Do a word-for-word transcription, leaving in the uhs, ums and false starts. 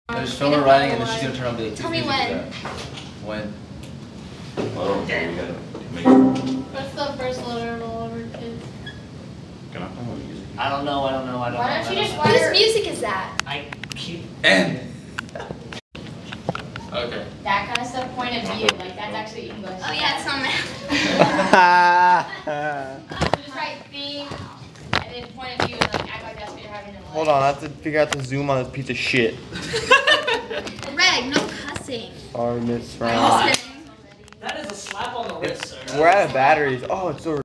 There's film her writing and then she's gonna turn on and be like, tell me when. When? Oh, okay. What's the first letter of all of her kids? Can I find what music? I don't know, I don't know, I don't know. Why don't you just know. Whose music is that? I keep... N. Okay. That kind of stuff, point of view, like that's actually English. Oh yeah, it's on So just write theme, and then point of view, and like act like that's what you're having in life. Hold on, I have to figure out to zoom on this piece of shit. Reg, no cussing. Sorry, Miss I'm Brown. just kidding. That is a slap on the wrist, sir. We're out of batteries. Oh, it's so